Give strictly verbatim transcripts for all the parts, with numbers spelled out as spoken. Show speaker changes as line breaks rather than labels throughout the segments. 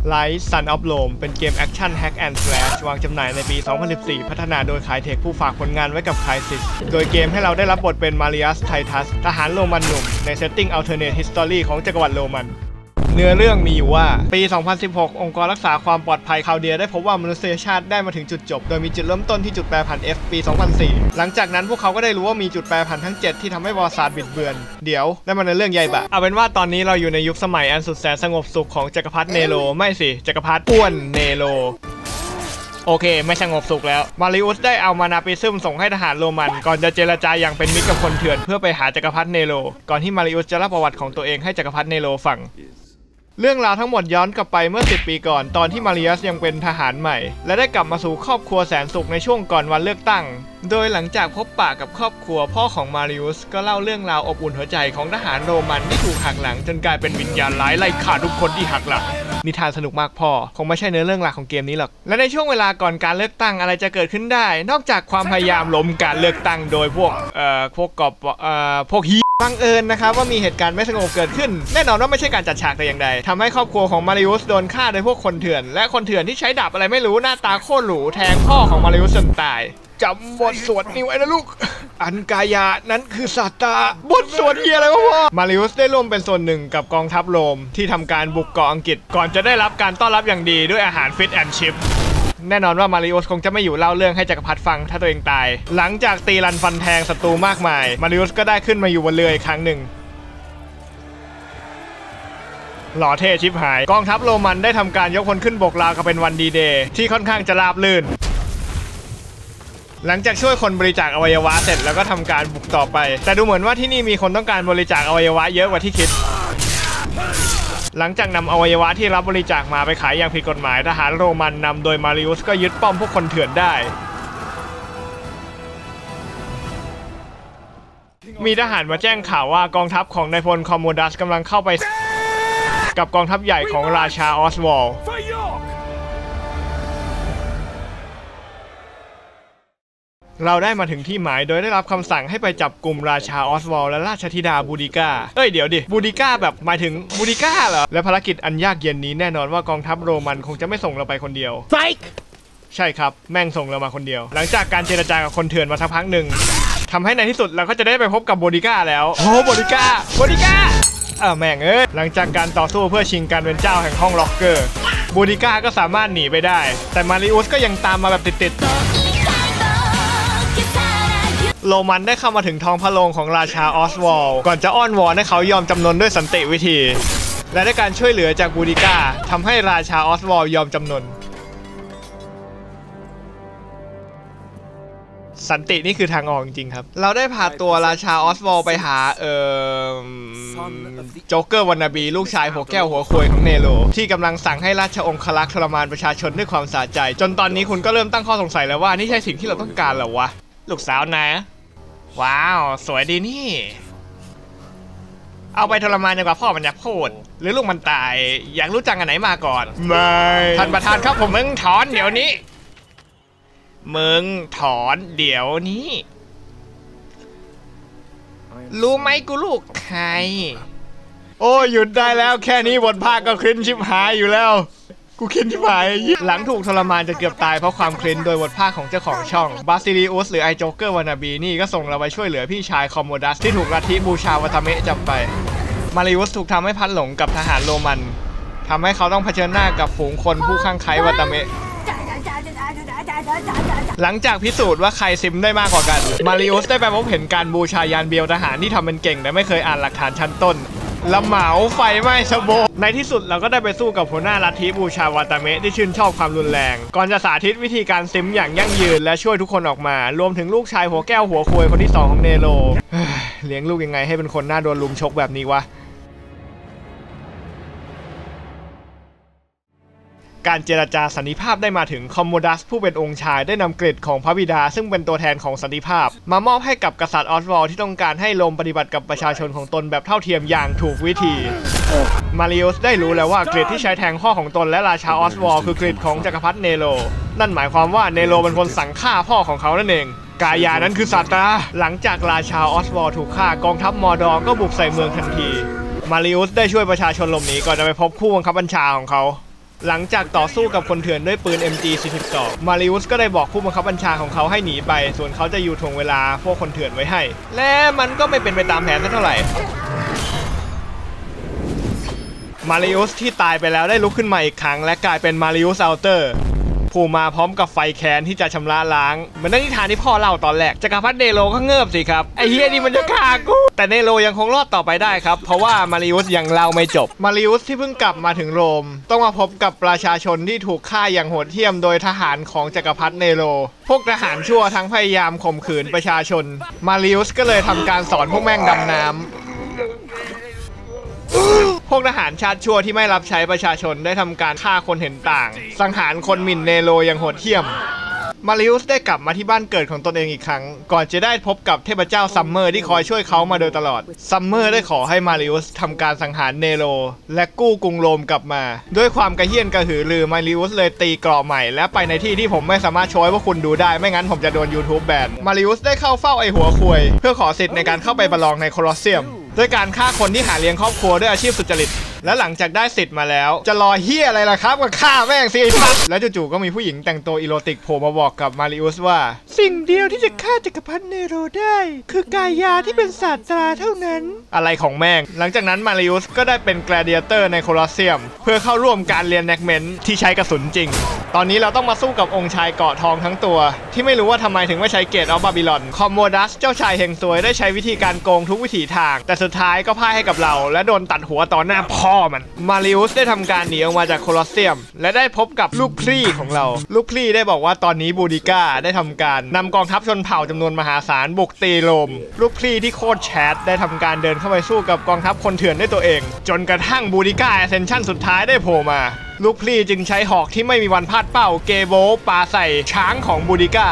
Light Son of Rome เป็นเกมแอคชั่น Hack and Slash วางจำหน่ายในปี สองพันสิบสี่ พัฒนาโดย Crytek ผู้ฝากผลงานไว้กับ Crysis โดยเกมให้เราได้รับบทเป็น Marius Titus ทหารโรมันหนุ่มในเซตติ้ง Alternate History ของจักรวรรดิโรมันเนื้อเรื่องมีอยู่ว่าปี สองพันสิบหก องค์กรรักษาความปลอดภัยคาวเดียได้พบว่ามนุษยชาติได้มาถึงจุดจบโดยมีจุดเริ่มต้นที่จุดแปรผัน F ปี สองพันสี่ หลังจากนั้นพวกเขาก็ได้รู้ว่ามีจุดแปรผันทั้ง เจ็ด ที่ทำให้ประวัติศาสตร์บิดเบือนเดี๋ยวนั่นมันเป็นเรื่องใหญ่ปะเอาเป็นว่าตอนนี้เราอยู่ในยุคสมัยอันสุดแสนสงบสุขของจักรพรรดิเนโรไม่สิจักรพรรดิอ้วนเนโรโอเคไม่สงบสุขแล้วมาริอุสได้เอามานาปิซึมส่งให้ทหารโรมันก่อนจะเจรจาอย่างเป็นมิตรกับคนเถื่อนเพื่อไปหาจักรพรรดิเนโรก่อนที่มาริอุสจะเล่าประวัติของตัวเองให้จักรพรรดิเนโรฟังเรื่องราวทั้งหมดย้อนกลับไปเมื่อสิบปีก่อนตอนที่มาริอัสยังเป็นทหารใหม่และได้กลับมาสู่ครอบครัวแสนสุขในช่วงก่อนวันเลือกตั้งโดยหลังจากพบปะกับครอบครัวพ่อของมาริอุสก็เล่าเรื่องราวอบอุ่นหัวใจของทหารโรมันที่ถูกหักหลังจนกลายเป็นวิญญาณร้ายไล่ฆ่าทุกคนที่หักหลังนิทานสนุกมากพ่อคงไม่ใช่เนื้อเรื่องหลักของเกมนี้หรอกและในช่วงเวลาก่อนการเลือกตั้งอะไรจะเกิดขึ้นได้นอกจากความพยายามล้มการเลือกตั้งโดยพวกเอ่อพวกกอบเอ่อพวกฮีบังเอิญนะครับว่ามีเหตุการณ์ไม่สงบเกิดขึ้นแน่นอนว่าไม่ใช่การจัดฉากแต่อย่างใดทำให้ครอบครัวของมาริอุสโดนฆ่าโดยพวกคนเถื่อนและคนเถื่อนที่ใช้ดาบอะไรไม่รู้หน้าตาโคตรหรูแทงพ่อของมาริอุสจนตายจำบทสวดนี้ไว้นะลูกอันกายานั้นคือสัตตาบทสวดเฮียอะไรวะพ่อมาริอุสได้ร่วมเป็นส่วนหนึ่งกับกองทัพโรมที่ทำการบุกเกาะอังกฤษก่อนจะได้รับการต้อนรับอย่างดีด้วยอาหารฟิชแอนด์ชิพแน่นอนว่ามาริอุสคงจะไม่อยู่เล่าเรื่องให้จักรพรรดิฟังถ้าตัวเองตายหลังจากตีรันฟันแทงศัตรูมากมายมาริอุสก็ได้ขึ้นมาอยู่บนเรืออีกครั้งหนึ่งหล่อเท่ชิบหายกองทัพโรมันได้ทำการยกพลขึ้นบกราวกับเป็นวันดีเดย์ที่ค่อนข้างจะราบรื่นหลังจากช่วยคนบริจาคอวัยวะเสร็จแล้วก็ทำการบุกต่อไปแต่ดูเหมือนว่าที่นี่มีคนต้องการบริจาคอวัยวะเยอะกว่าที่คิดหลังจากนำอวัยวะที่รับบริจาคมาไปขายอย่างผิดกฎหมายทหารโรมันนำโดยมาริอุสก็ยึดป้อมพวกคนเถื่อนได้มีทหารมาแจ้งข่าวว่ากองทัพของนายพลคอมโมดัสกำลังเข้าไปกับกองทัพใหญ่ของราชาออสวอลเราได้มาถึงที่หมายโดยได้รับคำสั่งให้ไปจับกลุ่มราชาออสวอลและราชธิดาบูดิก้าเอ้ยเดี๋ยวดิบูดิก้าแบบหมายถึงบูดิก้าเหรอและภารกิจอันยากเย็นนี้แน่นอนว่ากองทัพโรมันคงจะไม่ส่งเราไปคนเดียว Fake ใช่ครับแม่งส่งเรามาคนเดียวหลังจากการเจรจากับคนเถื่อนมาสักพักหนึ่งทำให้ในที่สุดเราก็จะได้ไปพบกับบูดิก้าแล้วโอ้บูดิก้าบูดิก้าเออแม่งเอ้ยหลังจากการต่อสู้เพื่อชิงการเป็นเจ้าแห่งห้องล็อกเกอร์บูดิก้าก็สามารถหนีไปได้แต่มาริอุสก็ยังตามมาแบบติดๆโรมันได้เข้ามาถึงท้องพระโรงของราชาออสวอลก่อนจะอ้อนวอนให้เขายอมจำนนด้วยสันติวิธีและได้การช่วยเหลือจากบูดิก้าทำให้ราชาออสวอลยอมจำนนสันตินี่คือทางออกจริงๆครับเราได้พาตัวราชาออสวอลไปหาเอ่อโจ๊กเกอร์วานาบีลูกชายหัวแก้วหัวควยของเนโรที่กำลังสั่งให้ราชองครักษ์ทรมานประชาชนด้วยความสะใจจนตอนนี้คุณก็เริ่มตั้งข้อสงสัยแล้วว่านี่ใช่สิ่งที่เราต้องการเหรอวะลูกสาวนะว้าวสวยดีนี่เอาไปทรมานดีกว่าพ่อมันอยากพูดหรือลูกมันตายอยากรู้จังอันไหนมาก่อนไม่ท่านประธานครับผมมึงถอนเดี๋ยวนี้มึงถอนเดี๋ยวนี้รู้ไหมกูลูกใครโอ้หยุดได้แล้วแค่นี้บทภาคก็คลิ้นชิบหายอยู่แล้วกูคลิ้นชิบหายหลังถูกทรมานจะเกือบตายเพราะความคลิ้นโดยบทภาคของเจ้าของช่องบาซิลิอุสหรือไอโจ๊กเกอร์วานาบีนี่ก็ส่งเราไปช่วยเหลือพี่ชายคอมโมดัสที่ถูกลัทธิบูชาวาตาเมะจับไปมาริอุสถูกทำให้พัดหลงกับทหารโรมันทำให้เขาต้องเผชิญหน้ากับฝูงคนผู้ข้างไคล้วาตาเมะหลังจากพิสูจน์ว่าใครซิมได้มากกว่ากันมาริอุสได้ไปพบเห็นการบูชายันเบียวทหารที่ทำเป็นเก่งแต่ไม่เคยอ่านหลักฐานชั้นต้นละเหมาไฟไหม้ชโบในที่สุดเราก็ได้ไปสู้กับหัวหน้าลัทธิบูชาวาตาเมะที่ชื่นชอบความรุนแรงก่อนจะสาธิตวิธีการซิมอย่างยั่งยืนและช่วยทุกคนออกมารวมถึงลูกชายหัวแก้วหัวควยคนที่สองของเนโรเลี้ยงลูกยังไงให้เป็นคนหน้าโดนลุมชกแบบนี้วะการเจรจาสันติภาพได้มาถึงคอมโมดัสผู้เป็นองค์ชายได้นำเกร็ดของพระบิดาซึ่งเป็นตัวแทนของสันติภาพมามอบให้กับกษัตริย์ออสวอลที่ต้องการให้โรมปฏิบัติกับประชาชนของตนแบบเท่าเทียมอย่างถูกวิธีมาริอุสได้รู้แล้วว่าเกร็ดที่ใช้แทงพ่อของตนและราชาออสวอลคือเกร็ดของจักรพรรดิเนโรนั่นหมายความว่าเนโรเป็นคนสั่งฆ่าพ่อของเขานั่นเองกายานั้นคือซาตาหลังจากราชาออสวอลถูกฆ่ากองทัพมอร์ดอร์ก็บุกใส่เมืองทันทีมาริอุสได้ช่วยประชาชนหลบหนีก่อนจะไปพบผู้บังคับบัญชาของเขาหลังจากต่อสู้กับคนเถื่อนด้วยปืน เอ็ม จี สี่สิบสอง มาริอุสก็ได้บอกผู้บังคับบัญชาของเขาให้หนีไปส่วนเขาจะอยู่ถ่วงเวลาพวกคนเถื่อนไว้ให้และมันก็ไม่เป็นไปตามแผนเท่าไหร่มาริอุสที่ตายไปแล้วได้ลุกขึ้นมาอีกครั้งและกลายเป็นมาริอุสอัลเตอร์ผู้มาพร้อมกับไฟแคนที่จะชำระล้างเหมือนนิทานที่พ่อเล่าตอนแรกจักรพรรดิเนโรก็เงิบสิครับไอเฮียนี่มันจะฆ่ากูแต่เนโรยังคงรอดต่อไปได้ครับเพราะว่ามาริอุสยังเล่าไม่จบมาริอุสที่เพิ่งกลับมาถึงโรมต้องมาพบกับประชาชนที่ถูกฆ่าอย่างโหดเหี้ยมโดยทหารของจักรพรรดิเนโรพวกทหารชั่วทั้งพยายามข่มขืนประชาชนมาริอุสก็เลยทำการสอนพวกแม่งดำน้ำพวกทหารชาติชั่วที่ไม่รับใช้ประชาชนได้ทำการฆ่าคนเห็นต่างสังหารคนหมิ่นเนโรอย่างโหดเหี้ยมมาริอุสได้กลับมาที่บ้านเกิดของตนเองอีกครั้งก่อนจะได้พบกับเทพเจ้าซัมเมอร์ที่คอยช่วยเขามาโดยตลอดซัมเมอร์ได้ขอให้มาริอุสทำการสังหารเนโรและกู้กรุงโรมกลับมาด้วยความกระเฮี้ยนกระหือรือมาริอุสเลยตีกรอบใหม่และไปในที่ที่ผมไม่สามารถโชว์ให้พวกคุณดูได้ไม่งั้นผมจะโดน YouTube แบนมาริอุสได้เข้าเฝ้าไอหัวควยเพื่อขอสิทธิ์ในการเข้าไปประลองในโคลอสเซียมด้วยการฆ่าคนที่หาเลี้ยงครอบครัวด้วยอาชีพสุจริตและหลังจากได้สิทธิ์มาแล้วจะรอเฮียอะไรล่ะครับก็ฆ่าแม่งสิไอ้สัสแล้วจู่ๆก็มีผู้หญิงแต่งตัวอีโรติกโผล่มาบอกกับมาริอุสว่าสิ่งเดียวที่จะฆ่าจักรพรรดิเนโรได้คือกายาที่เป็นศาสตราเท่านั้นอะไรของแม่งหลังจากนั้นมาริอุสก็ได้เป็นแกลเดียเตอร์ในโคลอสเซียมเพื่อเข้าร่วมการเรียนแน็กเมนต์ที่ใช้กระสุนจริงตอนนี้เราต้องมาสู้กับองค์ชายเกาะทองทั้งตัวที่ไม่รู้ว่าทำไมถึงไม่ใช้เกตออฟบาบิลอนคอมโมดัสเจ้าชายเฮงซวยได้ใช้วิธีการโกงทุกวิถีทางแต่สุดท้ายก็พ่ายให้กับเราและโดนตัดหัวต่อหน้าพ่อมันมาริอุสได้ทำการหนีออกมาจากโคลอสเซียมและได้พบกับลูกพรี่ของเราลูกพรี่ได้บอกว่าตอนนี้บูดิก้าได้ทำการนำกองทัพชนเผ่าจำนวนมหาศาลบุกตีโรมลูกพรี่ที่โคตรแชทได้ทำการเดินเข้าไปสู้กับกองทัพคนเถื่อนด้วยตัวเองจนกระทั่งบูดิก้าแอสเซนชั่นสุดท้ายได้โผล่มาลูกพรี่จึงใช้หอกที่ไม่มีวันพลาดเป้าเกโบปาใส่ช้างของบูดิก้า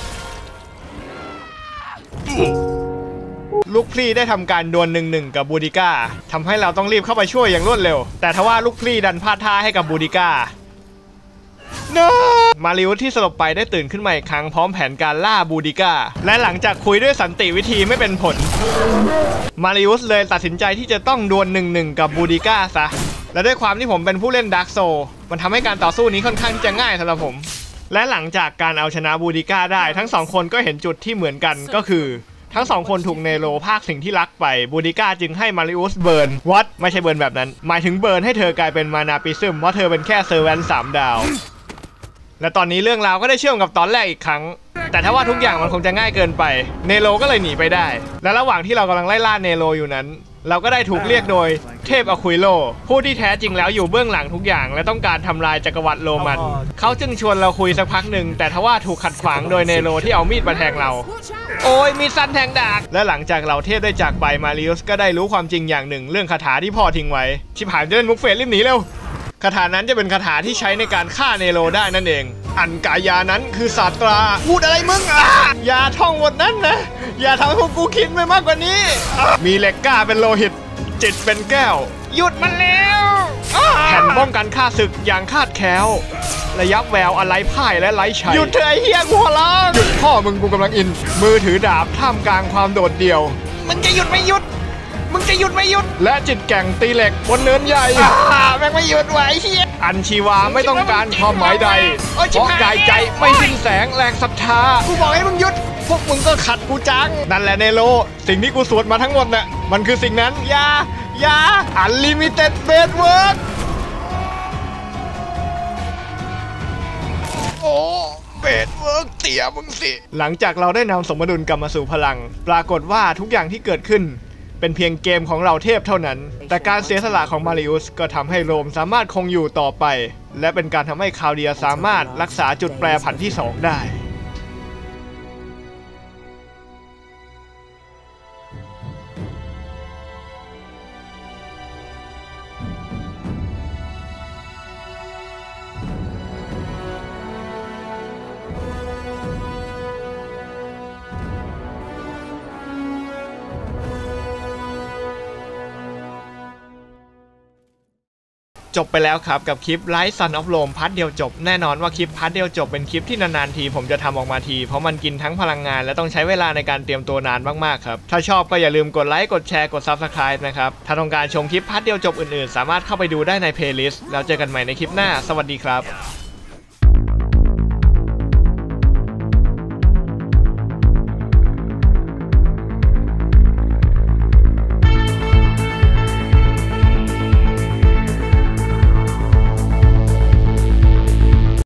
ลูกพรี่ได้ทำการดวลหนึ่งหนึ่งกับบูดิก้าทำให้เราต้องรีบเข้าไปช่วยอย่างรวดเร็วแต่ทว่าลูกพรี่ดันพลาดท่าให้กับบูดิก้า no! มาริอุสที่สลบไปได้ตื่นขึ้นมาอีกครั้งพร้อมแผนการล่าบูดิก้าและหลังจากคุยด้วยสันติวิธีไม่เป็นผลมาริอุสเลยตัดสินใจที่จะต้องดวลหนึ่งหนึ่งกับบูดิก้าซะและด้วยความที่ผมเป็นผู้เล่นดาร์กโซลมันทำให้การต่อสู้นี้ค่อนข้างที่จะง่ายสำหรับผมและหลังจากการเอาชนะบูดิก้าได้ทั้งสองคนก็เห็นจุดที่เหมือนกันก็คือทั้งสองคนถูกเนโรภาคสิ่งที่รักไปบูดิก้าจึงให้มาริอุสเบิร์นวัดไม่ใช่เบิร์นแบบนั้นหมายถึงเบิร์นให้เธอกลายเป็นมานาปิซึมเพราะเธอเป็นแค่เซอร์แวนสามดาวและตอนนี้เรื่องราวก็ได้เชื่อมกับตอนแรกอีกครั้งแต่ถ้าว่าทุกอย่างมันคงจะง่ายเกินไปเนโรก็เลยหนีไปได้และระหว่างที่เรากำลังไล่ล่าเนโรอยู่นั้นเราก็ได้ถูกเรียกโดยเทพอควิโลผู้ที่แท้จริงแล้วอยู่เบื้องหลังทุกอย่างและต้องการทำลายจักรวรรดิโรมันเขาจึงชวนเราคุยสักพักหนึ่งแต่ทว่าถูกขัดขวางโดยเนโรที่เอามีดมาแทงเราโอ้ยมีสั้นแทงดากและหลังจากเราเทพได้จากไปมาริอุสก็ได้รู้ความจริงอย่างหนึ่งเรื่องคาถาที่พ่อทิ้งไว้ชิบหายจะเล่นมุกเฟสรีบหนีเร็วคาถานั้นจะเป็นคาถาที่ใช้ในการฆ่าเนโรได้นั่นเองอันกายานั้นคือศาสตราพูดอะไรมึงอ่ะอย่าท่องบทนั้นนะอย่าทำให้พวกกูคิดไปมากกว่านี้มีเหล็กกล้าเป็นโลหิตจิตเป็นแก้วหยุดมันแล้วแผ่นป้องกันฆ่าศึกอย่างคาดแคล้วระยับแววอะไรพ่ายและไร้ชัยหยุดเถอะเฮียกูร้องหยุดพ่อมึงกูกำลังอินมือถือดาบท่ามกลางความโดดเดี่ยวมึงจะหยุดไม่หยุดมึงจะหยุดไม่หยุดและจิตแก่งตีเหล็กบนเนินใหญ่แม่งไม่หยุดไหวเฮียอันชีวาไม่ต้องการความหมายใดเพราะกายใจไม่สิ้นแสงแรงศรัทธากูบอกให้มึงหยุดพวกมึงก็ขัดกูจังนั่นแหละเนโรสิ่งที่กูสวดมาทั้งหมดน่ะมันคือสิ่งนั้นยายาอันลิมิเต็ดเบสเวิร์กโอ้เบสเวิร์กเตี่ยมึงสิหลังจากเราได้นำสมดุลกลับมาสู่พลังปรากฏว่าทุกอย่างที่เกิดขึ้นเป็นเพียงเกมของเราเทพเท่านั้นแต่การเสียสละของมาริอุสก็ทำให้โรมสามารถคงอยู่ต่อไปและเป็นการทำให้คาวเดียสามารถรักษาจุดแปรผันที่สองได้จบไปแล้วครับกับคลิป Rise Son of Rome พาร์ทเดียวจบแน่นอนว่าคลิปพาร์ทเดียวจบเป็นคลิปที่นานๆทีผมจะทำออกมาทีเพราะมันกินทั้งพลังงานและต้องใช้เวลาในการเตรียมตัวนานมากๆครับถ้าชอบก็อย่าลืมกดไลค์กดแชร์กด ซับสไครบ์ นะครับถ้าต้องการชมคลิปพาร์ทเดียวจบอื่นๆสามารถเข้าไปดูได้ในเพลย์ลิสต์แล้วเจอกันใหม่ในคลิปหน้าสวัสดีครับ